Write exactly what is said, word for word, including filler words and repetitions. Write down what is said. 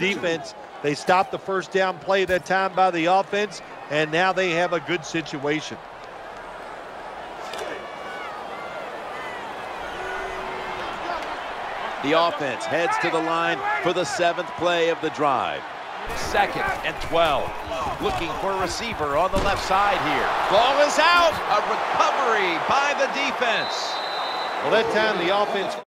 defense. They stopped the first down play that time by the offense, and now they have a good situation. The offense heads to the line for the seventh play of the drive. Second and twelve. Looking for a receiver on the left side here. Ball is out. A recovery by the defense. Well, that time the offense